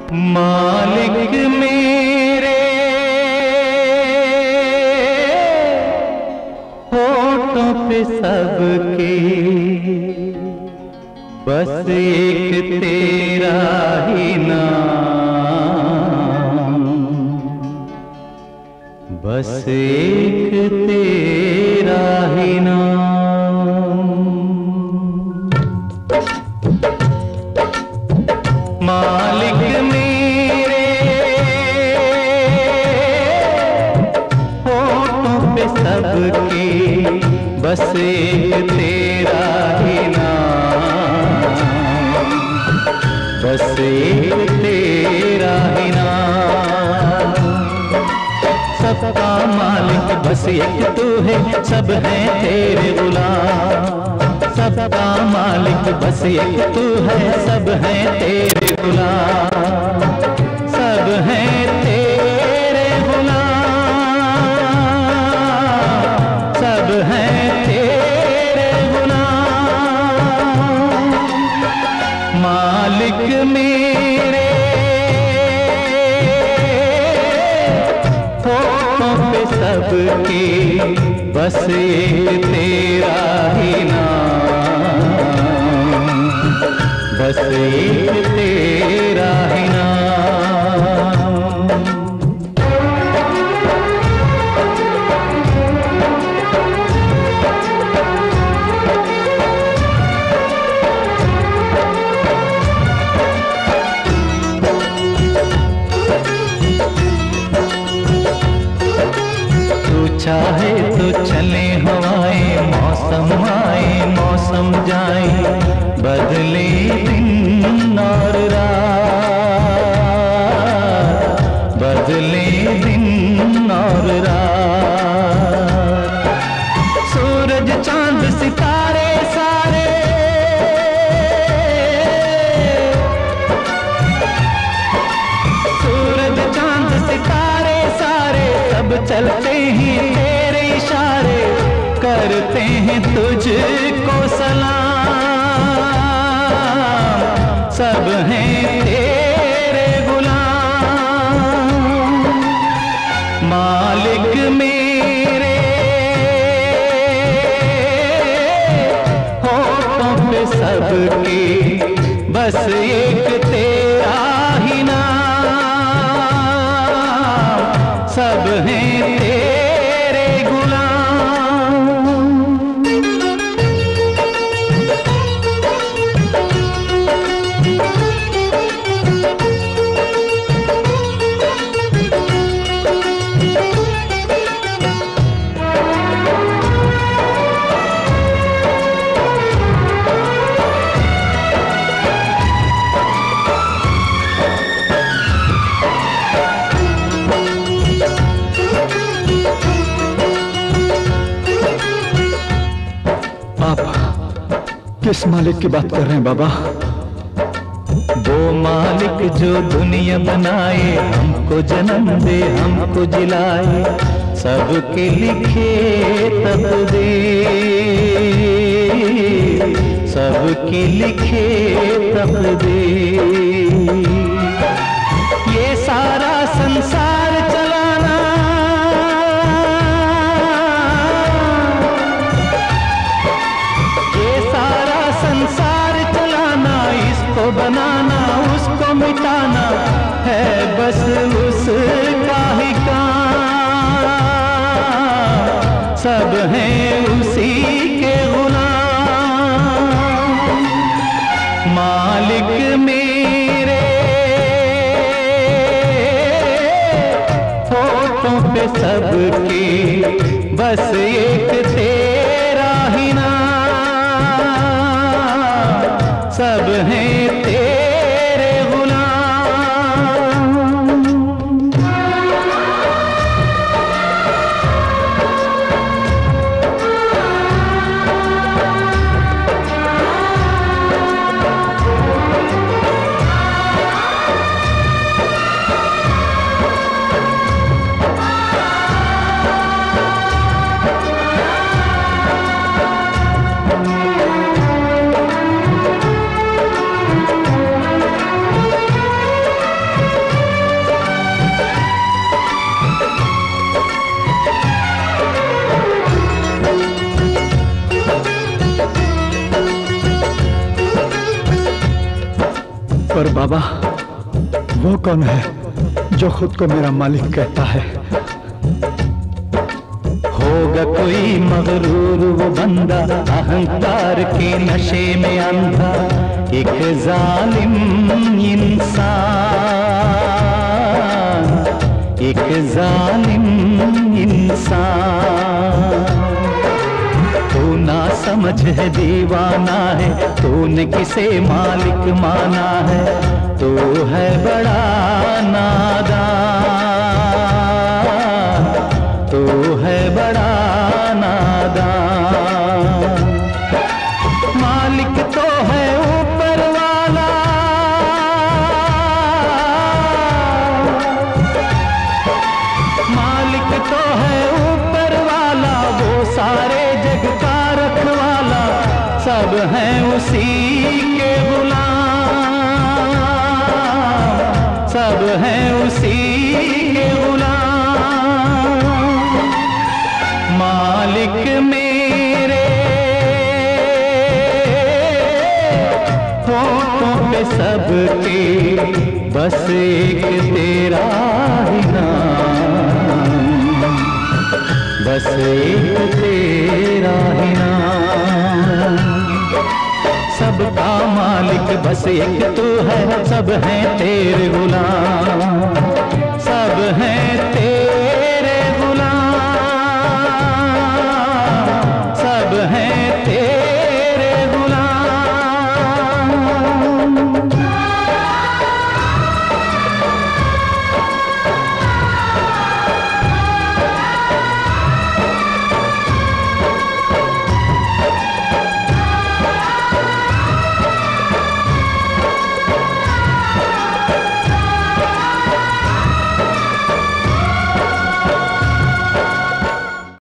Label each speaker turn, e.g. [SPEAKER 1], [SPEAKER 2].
[SPEAKER 1] मालिक मेरे होठों पे सबके बस एक तेरा ही नाम, बस एक तेरा ही नाम। मालिक मेरे होठों पे सबके बस एक तेरा ही नाम, बस एक तेरा ही नाम। सबका मालिक बस एक तू है, सब हैं तेरे गुलाम। सबका मालिक बस एक तू है, सब हैं तेरे गुलाम, सब हैं तेरे गुलाम, सब हैं तेरे गुलाम। मालिक मेरे होठों पे सबके बस एक तेरा ही नाम, बस एक तेरा ही नाम। तू चाहे तो चले हवाएं, मौसम आए मौसम जाए, बदले दिन और रात, बदले दिन और रात। सूरज चांद सितारे सारे सूरज चांद सितारे सारे सब चलते हैं तेरे इशारे, करते हैं तुझको सलाम, सब हैं तेरे गुलाम। मालिक मेरे होठों पे सबके बस एक तेरा ही नाम, सब हैं तेरे गुलाम।
[SPEAKER 2] किस मालिक की बात कर रहे हैं बाबा?
[SPEAKER 1] वो मालिक जो दुनिया बनाए, हमको जन्म दे हमको जिलाए, सबके लिखे तकदीर, सबके लिखे तकदीर। ये सारा संसार चलाना, ये सारा संसार चलाना, इसको बनाना उसको मिटाना है बस उसका ही काम, सब हैं उसी के गुलाम। मालिक मेरे होठों पे सबके बस एक तेरा ही नाम, सब हैं तेरे गुलाम।
[SPEAKER 2] पर बाबा, वो कौन है जो खुद को मेरा मालिक कहता है?
[SPEAKER 1] होगा कोई मगरूर वो बंदा, अहंकार के नशे में अंधा, एक जालिम इंसान, एक जालिम इंसान। तू ना समझ है, दीवाना है, तूने किसे मालिक माना है, तू है बड़ा नादान, तू है बड़ा नादान। मालिक तो है ऊपर वाला, मालिक तो है ऊपर वाला, वो सारे जग का रखवाला, सब हैं उसी के गुलाम, सब हैं उसी के गुलाम। मालिक मेरे होठों पे सबके बस एक तेरा ही नाम, बस एक तेरा ही नाम। सबका मालिक बस एक तू है, सब हैं तेरे गुलाम, सब हैं तेरे